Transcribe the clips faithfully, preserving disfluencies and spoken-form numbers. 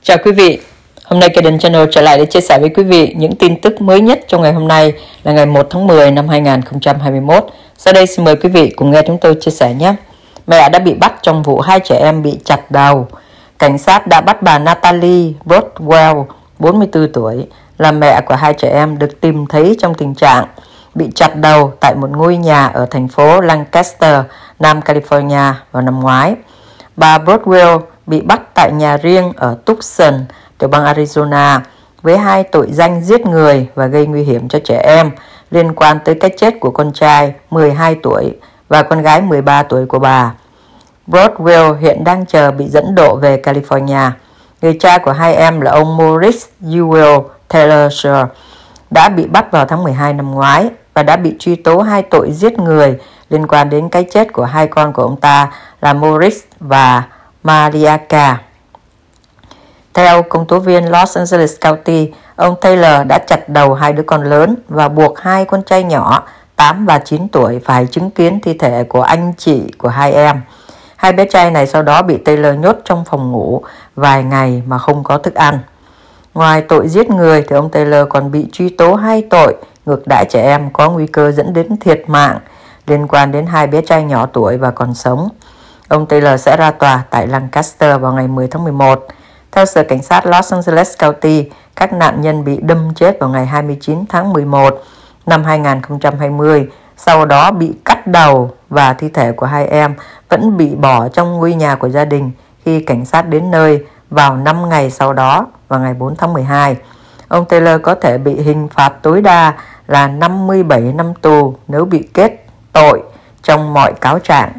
Chào quý vị, hôm nay Kaden Channel trở lại để chia sẻ với quý vị những tin tức mới nhất trong ngày hôm nay là ngày một tháng mười năm hai nghìn không trăm hai mươi mốt. Sau đây xin mời quý vị cùng nghe chúng tôi chia sẻ nhé. Mẹ đã bị bắt trong vụ hai trẻ em bị chặt đầu. Cảnh sát đã bắt bà Natalie Broadwell, bốn mươi tư tuổi, là mẹ của hai trẻ em được tìm thấy trong tình trạng bị chặt đầu tại một ngôi nhà ở thành phố Lancaster, Nam California vào năm ngoái. Bà Broadwell bị bắt tại nhà riêng ở Tucson, tiểu bang Arizona, với hai tội danh giết người và gây nguy hiểm cho trẻ em liên quan tới cái chết của con trai mười hai tuổi và con gái mười ba tuổi của bà. Broadwell hiện đang chờ bị dẫn độ về California. Người cha của hai em là ông Maurice Ewell Taylor đã bị bắt vào tháng mười hai năm ngoái và đã bị truy tố hai tội giết người liên quan đến cái chết của hai con của ông ta là Maurice và Mariaka. Theo công tố viên Los Angeles County, ông Taylor đã chặt đầu hai đứa con lớn và buộc hai con trai nhỏ tám và chín tuổi phải chứng kiến thi thể của anh chị của hai em. Hai bé trai này sau đó bị Taylor nhốt trong phòng ngủ vài ngày mà không có thức ăn. Ngoài tội giết người thì ông Taylor còn bị truy tố hai tội ngược đãi trẻ em có nguy cơ dẫn đến thiệt mạng liên quan đến hai bé trai nhỏ tuổi và còn sống. Ông Taylor sẽ ra tòa tại Lancaster vào ngày mười tháng mười một. Theo Sở Cảnh sát Los Angeles County, các nạn nhân bị đâm chết vào ngày hai mươi chín tháng mười một năm hai nghìn không trăm hai mươi, sau đó bị cắt đầu và thi thể của hai em vẫn bị bỏ trong ngôi nhà của gia đình khi cảnh sát đến nơi vào năm ngày sau đó, vào ngày bốn tháng mười hai. Ông Taylor có thể bị hình phạt tối đa là năm mươi bảy năm tù nếu bị kết tội trong mọi cáo trạng.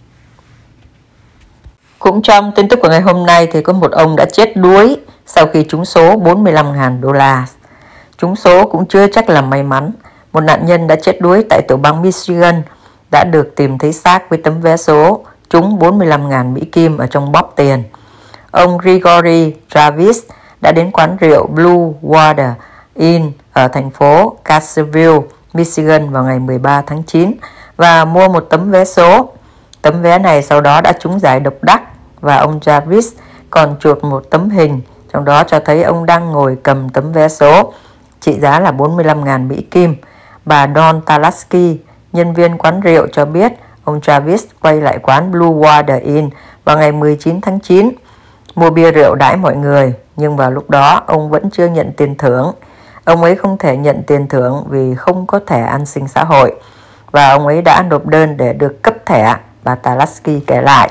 Cũng trong tin tức của ngày hôm nay thì có một ông đã chết đuối sau khi trúng số bốn mươi lăm nghìn đô la. Trúng số cũng chưa chắc là may mắn. Một nạn nhân đã chết đuối tại tiểu bang Michigan đã được tìm thấy xác với tấm vé số trúng bốn mươi lăm nghìn Mỹ Kim ở trong bóp tiền. Ông Gregory Travis đã đến quán rượu Blue Water Inn ở thành phố Cassville, Michigan vào ngày mười ba tháng chín và mua một tấm vé số. Tấm vé này sau đó đã trúng giải độc đắc và ông Travis còn chụp một tấm hình, trong đó cho thấy ông đang ngồi cầm tấm vé số trị giá là bốn mươi lăm nghìn Mỹ Kim. Bà Dawn Talaski, nhân viên quán rượu, cho biết ông Travis quay lại quán Blue Water Inn vào ngày mười chín tháng chín mua bia rượu đãi mọi người, nhưng vào lúc đó ông vẫn chưa nhận tiền thưởng. Ông ấy không thể nhận tiền thưởng vì không có thẻ an sinh xã hội và ông ấy đã nộp đơn để được cấp thẻ, bà Talaski kể lại.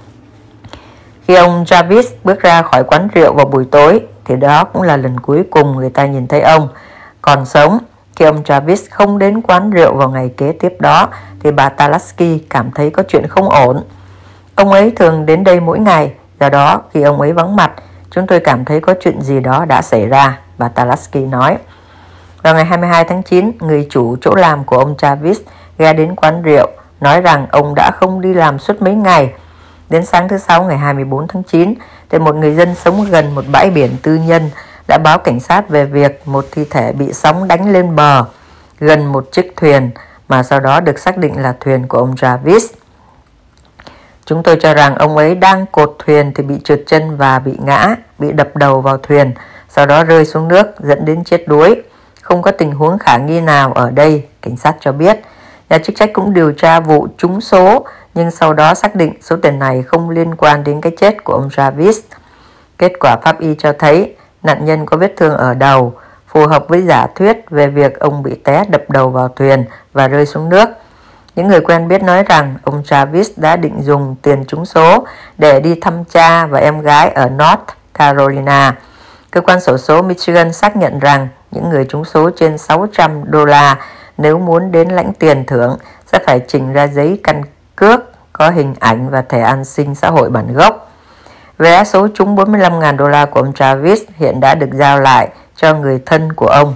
Khi ông Travis bước ra khỏi quán rượu vào buổi tối thì đó cũng là lần cuối cùng người ta nhìn thấy ông còn sống. Khi ông Travis không đến quán rượu vào ngày kế tiếp đó thì bà Talaski cảm thấy có chuyện không ổn. Ông ấy thường đến đây mỗi ngày, do đó khi ông ấy vắng mặt, chúng tôi cảm thấy có chuyện gì đó đã xảy ra, bà Talaski nói. Vào ngày hai mươi hai tháng chín, người chủ chỗ làm của ông Travis ghé đến quán rượu, nói rằng ông đã không đi làm suốt mấy ngày. Đến sáng thứ Sáu ngày hai mươi bốn tháng chín, thì một người dân sống gần một bãi biển tư nhân đã báo cảnh sát về việc một thi thể bị sóng đánh lên bờ gần một chiếc thuyền mà sau đó được xác định là thuyền của ông Travis. Chúng tôi cho rằng ông ấy đang cột thuyền thì bị trượt chân và bị ngã, bị đập đầu vào thuyền, sau đó rơi xuống nước dẫn đến chết đuối. Không có tình huống khả nghi nào ở đây, cảnh sát cho biết. Nhà chức trách cũng điều tra vụ trúng số, nhưng sau đó xác định số tiền này không liên quan đến cái chết của ông Travis. Kết quả pháp y cho thấy nạn nhân có vết thương ở đầu, phù hợp với giả thuyết về việc ông bị té đập đầu vào thuyền và rơi xuống nước. Những người quen biết nói rằng ông Travis đã định dùng tiền trúng số để đi thăm cha và em gái ở North Carolina. Cơ quan xổ số Michigan xác nhận rằng những người trúng số trên sáu trăm đô la nếu muốn đến lãnh tiền thưởng sẽ phải trình ra giấy căn cước có hình ảnh và thẻ an sinh xã hội bản gốc. Vé số trúng bốn mươi lăm nghìn đô la của ông Travis hiện đã được giao lại cho người thân của ông.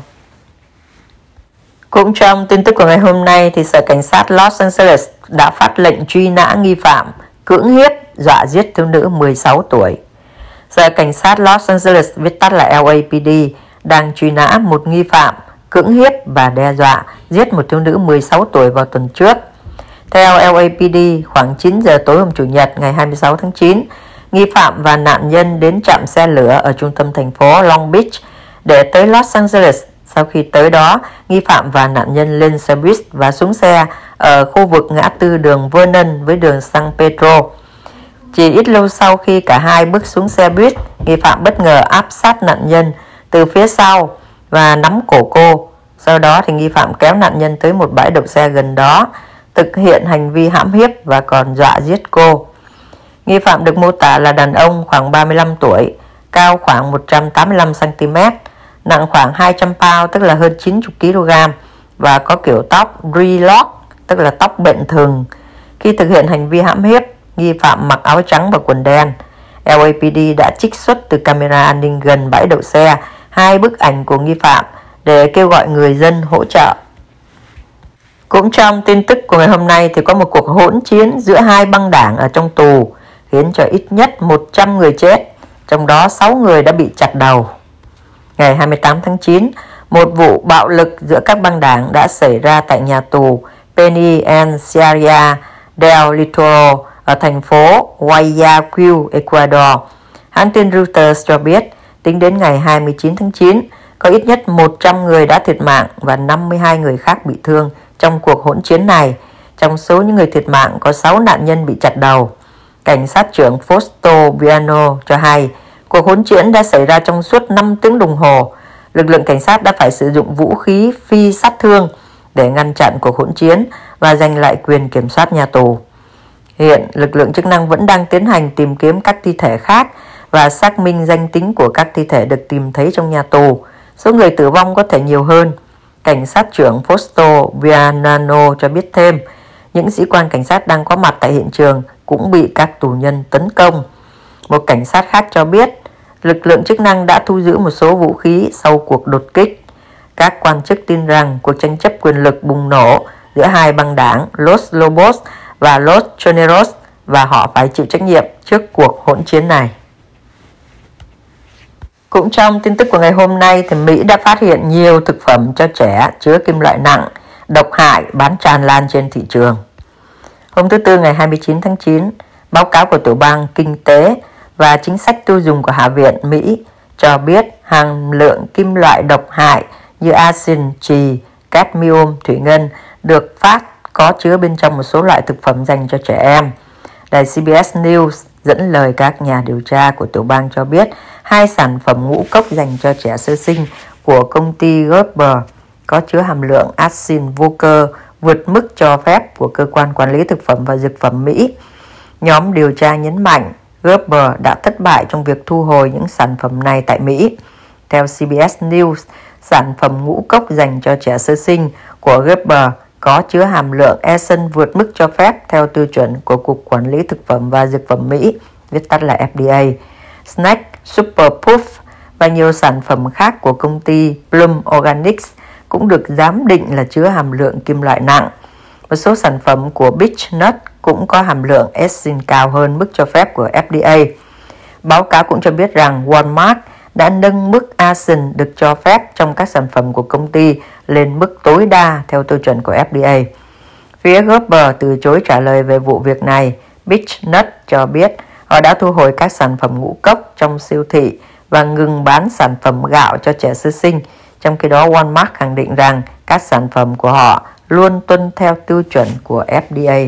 Cũng trong tin tức của ngày hôm nay thì Sở Cảnh sát Los Angeles đã phát lệnh truy nã nghi phạm cưỡng hiếp dọa giết thiếu nữ mười sáu tuổi. Sở Cảnh sát Los Angeles, viết tắt là L A P D, đang truy nã một nghi phạm cưỡng hiếp và đe dọa giết một thiếu nữ mười sáu tuổi vào tuần trước. Theo L A P D, khoảng chín giờ tối hôm Chủ nhật ngày hai mươi sáu tháng chín, nghi phạm và nạn nhân đến trạm xe lửa ở trung tâm thành phố Long Beach để tới Los Angeles. Sau khi tới đó, nghi phạm và nạn nhân lên xe buýt và xuống xe ở khu vực ngã tư đường Vernon với đường San Pedro. Chỉ ít lâu sau khi cả hai bước xuống xe buýt, nghi phạm bất ngờ áp sát nạn nhân từ phía sau và nắm cổ cô. Sau đó thì nghi phạm kéo nạn nhân tới một bãi đậu xe gần đó, thực hiện hành vi hãm hiếp và còn dọa giết cô. Nghi phạm được mô tả là đàn ông khoảng ba mươi lăm tuổi, cao khoảng một trăm tám mươi lăm xăng ti mét, nặng khoảng hai trăm pound tức là hơn chín mươi ki lô gam và có kiểu tóc dreadlock tức là tóc bệnh thường. Khi thực hiện hành vi hãm hiếp, nghi phạm mặc áo trắng và quần đen. L A P D đã trích xuất từ camera an ninh gần bãi đậu xe hai bức ảnh của nghi phạm để kêu gọi người dân hỗ trợ. Cũng trong tin tức của ngày hôm nay thì có một cuộc hỗn chiến giữa hai băng đảng ở trong tù khiến cho ít nhất một trăm người chết, trong đó sáu người đã bị chặt đầu. Ngày hai mươi tám tháng chín, một vụ bạo lực giữa các băng đảng đã xảy ra tại nhà tù Penitenciaria del Litoro ở thành phố Guayaquil, Ecuador. Hãng tin Reuters cho biết, tính đến ngày hai mươi chín tháng chín, có ít nhất một trăm người đã thiệt mạng và năm mươi hai người khác bị thương trong cuộc hỗn chiến này. Trong số những người thiệt mạng có sáu nạn nhân bị chặt đầu. Cảnh sát trưởng Fausto Viano cho hay, cuộc hỗn chiến đã xảy ra trong suốt năm tiếng đồng hồ. Lực lượng cảnh sát đã phải sử dụng vũ khí phi sát thương để ngăn chặn cuộc hỗn chiến và giành lại quyền kiểm soát nhà tù. Hiện, lực lượng chức năng vẫn đang tiến hành tìm kiếm các thi thể khác và xác minh danh tính của các thi thể được tìm thấy trong nhà tù. Số người tử vong có thể nhiều hơn. Cảnh sát trưởng Fausto Viano cho biết thêm, những sĩ quan cảnh sát đang có mặt tại hiện trường cũng bị các tù nhân tấn công. Một cảnh sát khác cho biết, lực lượng chức năng đã thu giữ một số vũ khí sau cuộc đột kích. Các quan chức tin rằng cuộc tranh chấp quyền lực bùng nổ giữa hai băng đảng Los Lobos và Los Choneros và họ phải chịu trách nhiệm trước cuộc hỗn chiến này. Cũng trong tin tức của ngày hôm nay thì Mỹ đã phát hiện nhiều thực phẩm cho trẻ chứa kim loại nặng, độc hại bán tràn lan trên thị trường. Hôm thứ Tư ngày hai mươi chín tháng chín, báo cáo của Tiểu bang Kinh tế và Chính sách tiêu dùng của Hạ viện Mỹ cho biết hàm lượng kim loại độc hại như arsen, chì, cadmium, thủy ngân được phát có chứa bên trong một số loại thực phẩm dành cho trẻ em. Đài C B S News dẫn lời các nhà điều tra của tiểu bang cho biết hai sản phẩm ngũ cốc dành cho trẻ sơ sinh của công ty Gerber có chứa hàm lượng arsen vô cơ vượt mức cho phép của Cơ quan Quản lý Thực phẩm và Dược phẩm Mỹ. Nhóm điều tra nhấn mạnh Gerber đã thất bại trong việc thu hồi những sản phẩm này tại Mỹ. Theo C B S News, sản phẩm ngũ cốc dành cho trẻ sơ sinh của Gerber có chứa hàm lượng arsen vượt mức cho phép theo tiêu chuẩn của Cục Quản lý Thực phẩm và Dược phẩm Mỹ, viết tắt là F D A. Snack, Super Puff và nhiều sản phẩm khác của công ty Plum Organics cũng được giám định là chứa hàm lượng kim loại nặng. Một số sản phẩm của Beech Nut cũng có hàm lượng arsen cao hơn mức cho phép của F D A. Báo cáo cũng cho biết rằng Walmart đã nâng mức arsen được cho phép trong các sản phẩm của công ty lên mức tối đa theo tiêu chuẩn của F D A. Phía Gerber từ chối trả lời về vụ việc này. Beech Nut cho biết họ đã thu hồi các sản phẩm ngũ cốc trong siêu thị và ngừng bán sản phẩm gạo cho trẻ sơ sinh. Trong khi đó, Walmart khẳng định rằng các sản phẩm của họ luôn tuân theo tiêu chuẩn của F D A.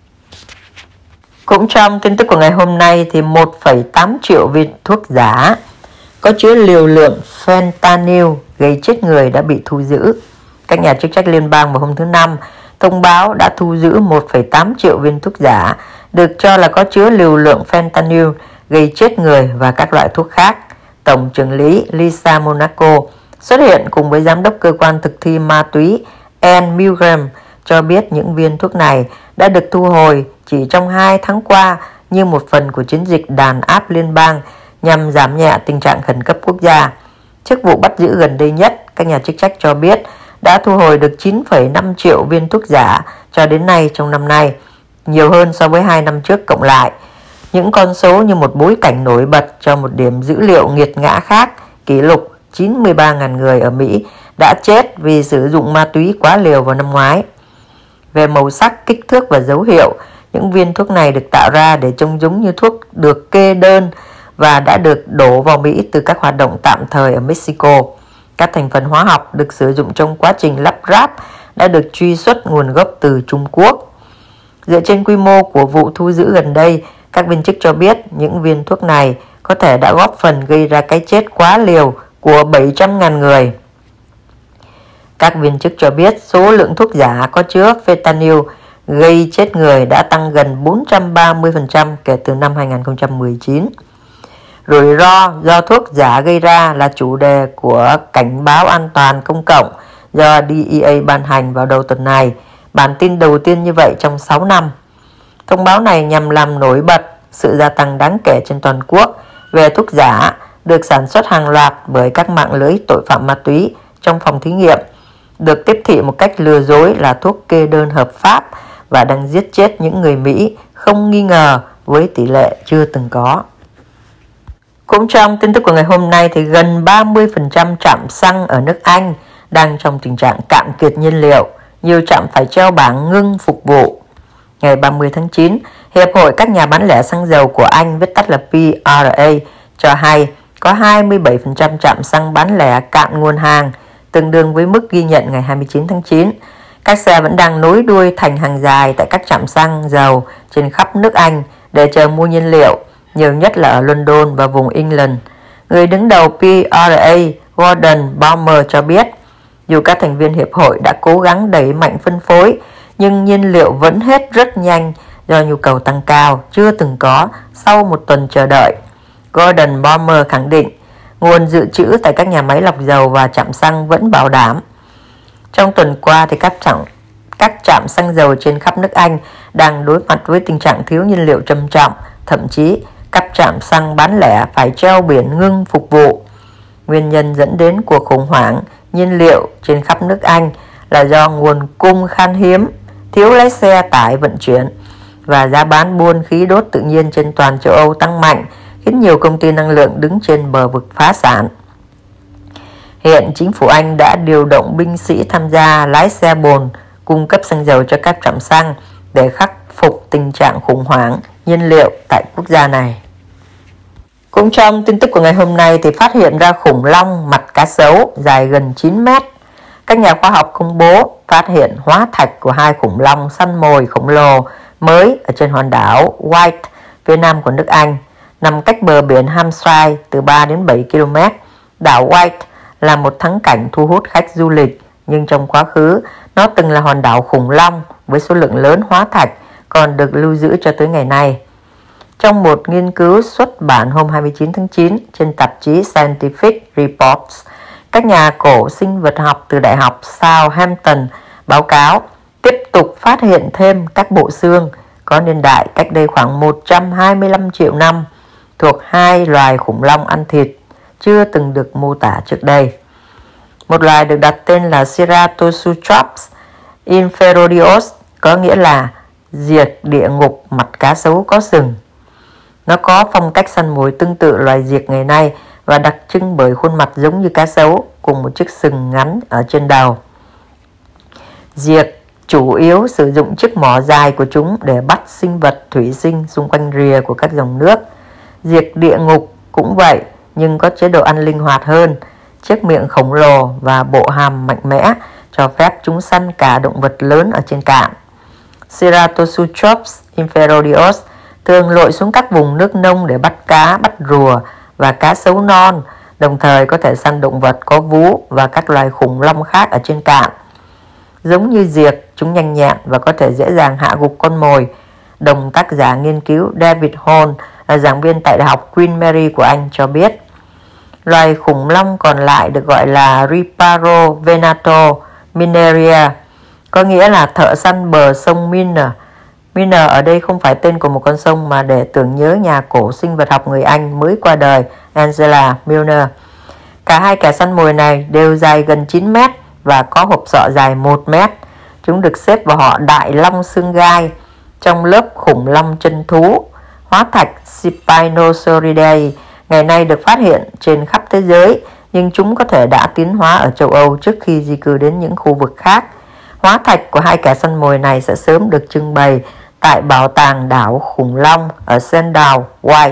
Cũng trong tin tức của ngày hôm nay thì một phẩy tám triệu viên thuốc giả có chứa liều lượng fentanyl gây chết người đã bị thu giữ. Các nhà chức trách liên bang vào hôm thứ Năm thông báo đã thu giữ một phẩy tám triệu viên thuốc giả được cho là có chứa liều lượng fentanyl gây chết người và các loại thuốc khác. Tổng trưởng lý Lisa Monaco xuất hiện cùng với giám đốc cơ quan thực thi ma túy Ann Milgram cho biết những viên thuốc này đã được thu hồi chỉ trong hai tháng qua như một phần của chiến dịch đàn áp liên bang nhằm giảm nhẹ tình trạng khẩn cấp quốc gia. Trước vụ bắt giữ gần đây nhất, các nhà chức trách cho biết đã thu hồi được chín phẩy năm triệu viên thuốc giả cho đến nay trong năm nay, nhiều hơn so với hai năm trước cộng lại. Những con số như một bối cảnh nổi bật cho một điểm dữ liệu nghiệt ngã khác, kỷ lục chín mươi ba nghìn người ở Mỹ đã chết vì sử dụng ma túy quá liều vào năm ngoái. Về màu sắc, kích thước và dấu hiệu, Những viên thuốc này được tạo ra để trông giống như thuốc được kê đơn và đã được đổ vào Mỹ từ các hoạt động tạm thời ở Mexico. Các thành phần hóa học được sử dụng trong quá trình lắp ráp đã được truy xuất nguồn gốc từ Trung Quốc. Dựa trên quy mô của vụ thu giữ gần đây, các viên chức cho biết những viên thuốc này có thể đã góp phần gây ra cái chết quá liều của bảy trăm nghìn người. Các viên chức cho biết số lượng thuốc giả có chứa fentanyl gây chết người đã tăng gần bốn trăm ba mươi phần trăm kể từ năm hai nghìn không trăm mười chín. Rủi ro do thuốc giả gây ra là chủ đề của cảnh báo an toàn công cộng do đê e a ban hành vào đầu tuần này, bản tin đầu tiên như vậy trong sáu năm. Thông báo này nhằm làm nổi bật sự gia tăng đáng kể trên toàn quốc về thuốc giả được sản xuất hàng loạt bởi các mạng lưới tội phạm ma túy trong phòng thí nghiệm, được tiếp thị một cách lừa dối là thuốc kê đơn hợp pháp và đang giết chết những người Mỹ không nghi ngờ với tỷ lệ chưa từng có. Cũng trong tin tức của ngày hôm nay thì gần ba mươi phần trăm trạm xăng ở nước Anh đang trong tình trạng cạn kiệt nhiên liệu, nhiều trạm phải treo bảng ngưng phục vụ. Ngày ba mươi tháng chín, Hiệp hội các nhà bán lẻ xăng dầu của Anh, viết tắt là pê rờ a, cho hay có hai mươi bảy phần trăm trạm xăng bán lẻ cạn nguồn hàng, tương đương với mức ghi nhận ngày hai mươi chín tháng chín. Các xe vẫn đang nối đuôi thành hàng dài tại các trạm xăng dầu trên khắp nước Anh để chờ mua nhiên liệu, nhiều nhất là ở London và vùng England. Người đứng đầu pê rờ a, Gordon Palmer cho biết, dù các thành viên hiệp hội đã cố gắng đẩy mạnh phân phối, nhưng nhiên liệu vẫn hết rất nhanh do nhu cầu tăng cao chưa từng có sau một tuần chờ đợi. Gordon Palmer khẳng định nguồn dự trữ tại các nhà máy lọc dầu và trạm xăng vẫn bảo đảm. Trong tuần qua thì các trạm các trạm xăng dầu trên khắp nước Anh đang đối mặt với tình trạng thiếu nhiên liệu trầm trọng, thậm chí các trạm xăng bán lẻ phải treo biển ngưng phục vụ. Nguyên nhân dẫn đến cuộc khủng hoảng nhiên liệu trên khắp nước Anh là do nguồn cung khan hiếm, thiếu lái xe tải vận chuyển và giá bán buôn khí đốt tự nhiên trên toàn châu Âu tăng mạnh, khiến nhiều công ty năng lượng đứng trên bờ vực phá sản. Hiện chính phủ Anh đã điều động binh sĩ tham gia lái xe bồn cung cấp xăng dầu cho các trạm xăng để khắc phục tình trạng khủng hoảng nhiên liệu tại quốc gia này. Cũng trong tin tức của ngày hôm nay thì phát hiện ra khủng long mặt cá sấu dài gần chín mét. Các nhà khoa học công bố phát hiện hóa thạch của hai khủng long săn mồi khổng lồ mới ở trên hòn đảo White, phía nam của nước Anh, nằm cách bờ biển Hampshire từ ba đến bảy ki lô mét. Đảo White là một thắng cảnh thu hút khách du lịch, nhưng trong quá khứ nó từng là hòn đảo khủng long với số lượng lớn hóa thạch còn được lưu giữ cho tới ngày nay. Trong một nghiên cứu xuất bản hôm hai mươi chín tháng chín trên tạp chí Scientific Reports, các nhà cổ sinh vật học từ Đại học Southampton báo cáo tiếp tục phát hiện thêm các bộ xương có niên đại cách đây khoảng một trăm hai mươi lăm triệu năm thuộc hai loài khủng long ăn thịt chưa từng được mô tả trước đây. Một loài được đặt tên là Ceratosaurus inferiorus, có nghĩa là diệt địa ngục mặt cá sấu có sừng. Nó có phong cách săn mồi tương tự loài diệt ngày nay và đặc trưng bởi khuôn mặt giống như cá sấu cùng một chiếc sừng ngắn ở trên đầu. Diệt chủ yếu sử dụng chiếc mỏ dài của chúng để bắt sinh vật thủy sinh xung quanh rìa của các dòng nước. Diệt địa ngục cũng vậy, nhưng có chế độ ăn linh hoạt hơn, chiếc miệng khổng lồ và bộ hàm mạnh mẽ cho phép chúng săn cả động vật lớn ở trên cạn. Ceratosaurus inferiorus thường lội xuống các vùng nước nông để bắt cá, bắt rùa và cá sấu non, đồng thời có thể săn động vật có vú và các loài khủng long khác ở trên cạn. Giống như diệt, chúng nhanh nhẹn và có thể dễ dàng hạ gục con mồi. Đồng tác giả nghiên cứu David Hall là giảng viên tại Đại học Queen Mary của Anh cho biết. Loài khủng long còn lại được gọi là Riparo venato mineria, có nghĩa là thợ săn bờ sông Miner. Miner ở đây không phải tên của một con sông mà để tưởng nhớ nhà cổ sinh vật học người Anh mới qua đời Angela Milner. Cả hai kẻ săn mồi này đều dài gần chín mét và có hộp sọ dài một mét. Chúng được xếp vào họ đại long xương gai trong lớp khủng long chân thú. Hóa thạch Spinosauridae ngày nay được phát hiện trên khắp thế giới, nhưng chúng có thể đã tiến hóa ở châu Âu trước khi di cư đến những khu vực khác. Hóa thạch của hai kẻ săn mồi này sẽ sớm được trưng bày tại Bảo tàng đảo Khủng Long ở Sandown, White.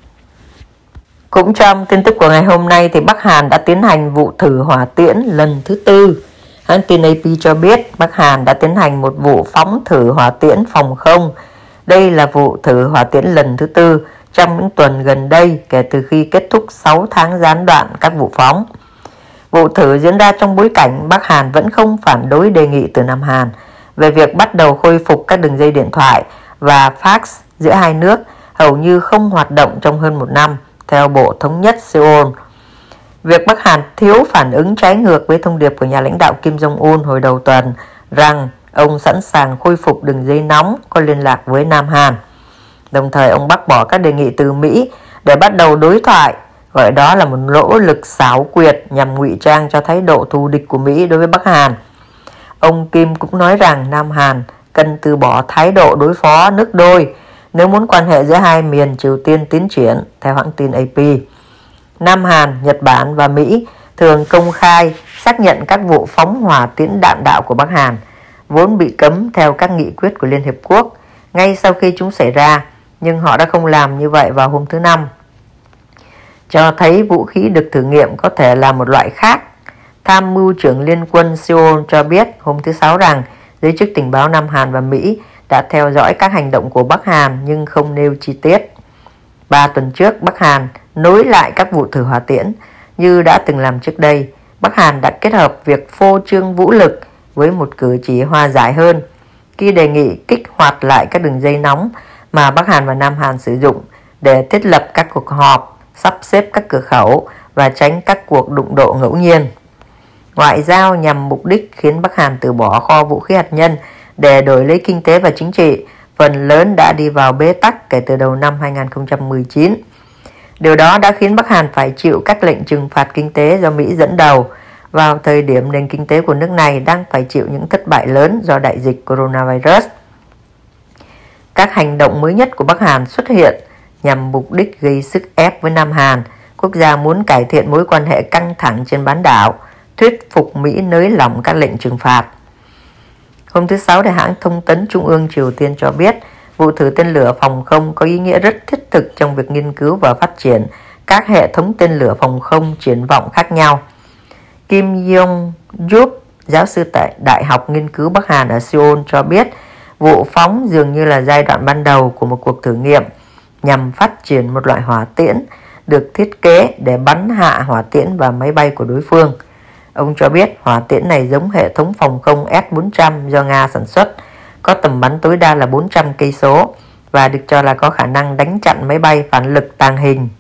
Cũng trong tin tức của ngày hôm nay thì Bắc Hàn đã tiến hành vụ thử hỏa tiễn lần thứ tư. Hãng tin a pê cho biết Bắc Hàn đã tiến hành một vụ phóng thử hỏa tiễn phòng không. Đây là vụ thử hỏa tiễn lần thứ tư trong những tuần gần đây kể từ khi kết thúc sáu tháng gián đoạn các vụ phóng. Vụ thử diễn ra trong bối cảnh Bắc Hàn vẫn không phản đối đề nghị từ Nam Hàn về việc bắt đầu khôi phục các đường dây điện thoại và fax giữa hai nước hầu như không hoạt động trong hơn một năm, theo Bộ Thống nhất Seoul. Việc Bắc Hàn thiếu phản ứng trái ngược với thông điệp của nhà lãnh đạo Kim Jong-un hồi đầu tuần rằng ông sẵn sàng khôi phục đường dây nóng có liên lạc với Nam Hàn. Đồng thời ông bác bỏ các đề nghị từ Mỹ để bắt đầu đối thoại, gọi đó là một nỗ lực xảo quyệt nhằm ngụy trang cho thái độ thù địch của Mỹ đối với Bắc Hàn. Ông Kim cũng nói rằng Nam Hàn cần từ bỏ thái độ đối phó nước đôi nếu muốn quan hệ giữa hai miền Triều Tiên tiến triển, theo hãng tin a pê. Nam Hàn, Nhật Bản và Mỹ thường công khai xác nhận các vụ phóng hỏa tiễn đạn đạo của Bắc Hàn, vốn bị cấm theo các nghị quyết của Liên Hiệp Quốc ngay sau khi chúng xảy ra, nhưng họ đã không làm như vậy vào hôm thứ Năm, cho thấy vũ khí được thử nghiệm có thể là một loại khác. Tham mưu trưởng Liên quân Seoul cho biết hôm thứ Sáu rằng giới chức tình báo Nam Hàn và Mỹ đã theo dõi các hành động của Bắc Hàn nhưng không nêu chi tiết. Ba tuần trước, Bắc Hàn nối lại các vụ thử hỏa tiễn như đã từng làm trước đây. Bắc Hàn đã kết hợp việc phô trương vũ lực với một cử chỉ hòa giải hơn khi đề nghị kích hoạt lại các đường dây nóng mà Bắc Hàn và Nam Hàn sử dụng để thiết lập các cuộc họp, sắp xếp các cửa khẩu và tránh các cuộc đụng độ ngẫu nhiên. Ngoại giao nhằm mục đích khiến Bắc Hàn từ bỏ kho vũ khí hạt nhân để đổi lấy kinh tế và chính trị, phần lớn đã đi vào bế tắc kể từ đầu năm hai nghìn không trăm mười chín. Điều đó đã khiến Bắc Hàn phải chịu các lệnh trừng phạt kinh tế do Mỹ dẫn đầu vào thời điểm nền kinh tế của nước này đang phải chịu những thất bại lớn do đại dịch coronavirus. Các hành động mới nhất của Bắc Hàn xuất hiện nhằm mục đích gây sức ép với Nam Hàn, quốc gia muốn cải thiện mối quan hệ căng thẳng trên bán đảo, thuyết phục Mỹ nới lỏng các lệnh trừng phạt. Hôm thứ Sáu, Đại hãng thông tấn Trung ương Triều Tiên cho biết vụ thử tên lửa phòng không có ý nghĩa rất thiết thực trong việc nghiên cứu và phát triển các hệ thống tên lửa phòng không triển vọng khác nhau. Kim Yong-yup, giáo sư tại Đại học Nghiên cứu Bắc Hàn ở Seoul cho biết vụ phóng dường như là giai đoạn ban đầu của một cuộc thử nghiệm nhằm phát triển một loại hỏa tiễn được thiết kế để bắn hạ hỏa tiễn và máy bay của đối phương. Ông cho biết hỏa tiễn này giống hệ thống phòng không S bốn trăm do Nga sản xuất, có tầm bắn tối đa là bốn trăm cây số và được cho là có khả năng đánh chặn máy bay phản lực tàng hình.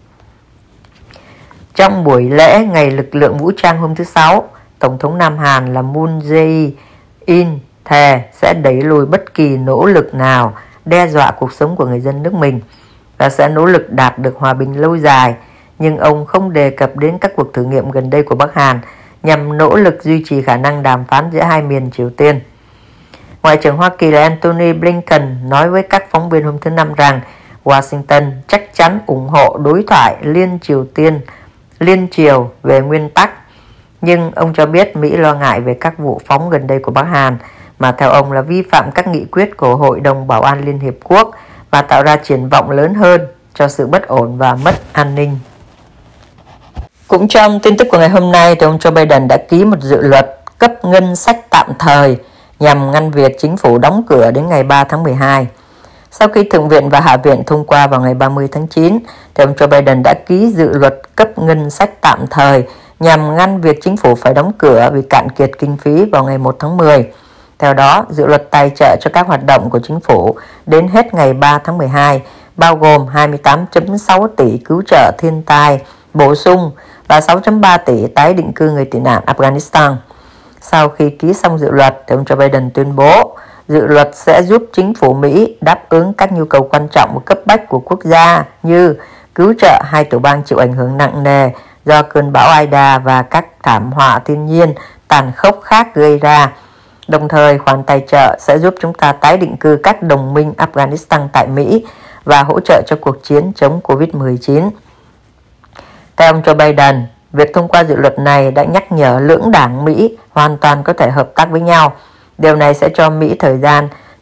Trong buổi lễ ngày lực lượng vũ trang hôm thứ Sáu, Tổng thống Nam Hàn là Moon Jae-in thề sẽ đẩy lùi bất kỳ nỗ lực nào đe dọa cuộc sống của người dân nước mình và sẽ nỗ lực đạt được hòa bình lâu dài, nhưng ông không đề cập đến các cuộc thử nghiệm gần đây của Bắc Hàn nhằm nỗ lực duy trì khả năng đàm phán giữa hai miền Triều Tiên. Ngoại trưởng Hoa Kỳ là Antony Blinken nói với các phóng viên hôm thứ Năm rằng Washington chắc chắn ủng hộ đối thoại liên Triều Tiên, liên Triều về nguyên tắc, nhưng ông cho biết Mỹ lo ngại về các vụ phóng gần đây của Bắc Hàn mà theo ông là vi phạm các nghị quyết của Hội đồng Bảo an Liên Hiệp Quốc và tạo ra triển vọng lớn hơn cho sự bất ổn và mất an ninh. Cũng trong tin tức của ngày hôm nay, thì ông Joe Biden đã ký một dự luật cấp ngân sách tạm thời nhằm ngăn việc chính phủ đóng cửa đến ngày ba tháng mười hai. Sau khi Thượng viện và Hạ viện thông qua vào ngày ba mươi tháng chín, thì ông Joe Biden đã ký dự luật cấp ngân sách tạm thời nhằm ngăn việc chính phủ phải đóng cửa vì cạn kiệt kinh phí vào ngày một tháng mười. Theo đó, dự luật tài trợ cho các hoạt động của chính phủ đến hết ngày ba tháng mười hai, bao gồm hai mươi tám phẩy sáu tỷ cứu trợ thiên tai bổ sung và sáu phẩy ba tỷ tái định cư người tị nạn Afghanistan. Sau khi ký xong dự luật, ông Joe Biden tuyên bố dự luật sẽ giúp chính phủ Mỹ đáp ứng các nhu cầu quan trọng và cấp bách của quốc gia như cứu trợ hai tiểu bang chịu ảnh hưởng nặng nề do cơn bão Aida và các thảm họa thiên nhiên tàn khốc khác gây ra. Đồng thời, khoản tài trợ sẽ giúp chúng ta tái định cư các đồng minh Afghanistan tại Mỹ và hỗ trợ cho cuộc chiến chống Covid mười chín. Theo ông Joe Biden, việc thông qua dự luật này đã nhắc nhở lưỡng đảng Mỹ hoàn toàn có thể hợp tác với nhau. Điều này sẽ cho Mỹ thời gian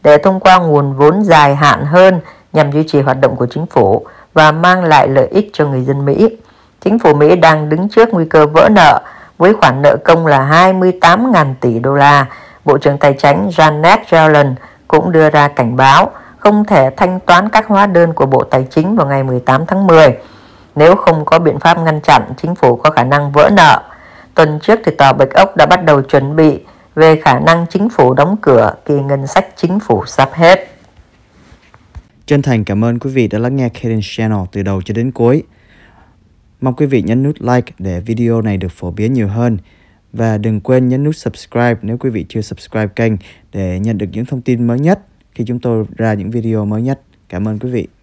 để thông qua nguồn vốn dài hạn hơn nhằm duy trì hoạt động của chính phủ và mang lại lợi ích cho người dân Mỹ. Chính phủ Mỹ đang đứng trước nguy cơ vỡ nợ với khoản nợ công là hai mươi tám nghìn tỷ đô la. Bộ trưởng Tài chính Janet Yellen cũng đưa ra cảnh báo không thể thanh toán các hóa đơn của Bộ Tài chính vào ngày mười tám tháng mười. Nếu không có biện pháp ngăn chặn, chính phủ có khả năng vỡ nợ. Tuần trước thì Tòa Bạch Ốc đã bắt đầu chuẩn bị về khả năng chính phủ đóng cửa khi ngân sách chính phủ sắp hết. Chân thành cảm ơn quý vị đã lắng nghe Cadence Channel từ đầu cho đến cuối. Mong quý vị nhấn nút like để video này được phổ biến nhiều hơn. Và đừng quên nhấn nút subscribe nếu quý vị chưa subscribe kênh để nhận được những thông tin mới nhất khi chúng tôi ra những video mới nhất. Cảm ơn quý vị.